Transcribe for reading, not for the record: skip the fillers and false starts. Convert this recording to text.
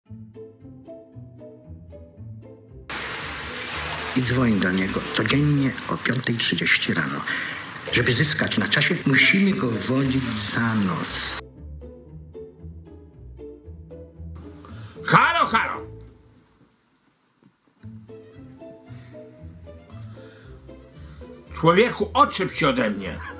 I dzwoń do niego codziennie o 5:30 rano. Żeby zyskać na czasie, musimy go wodzić za nos. Halo, halo! Człowieku, oczep się ode mnie!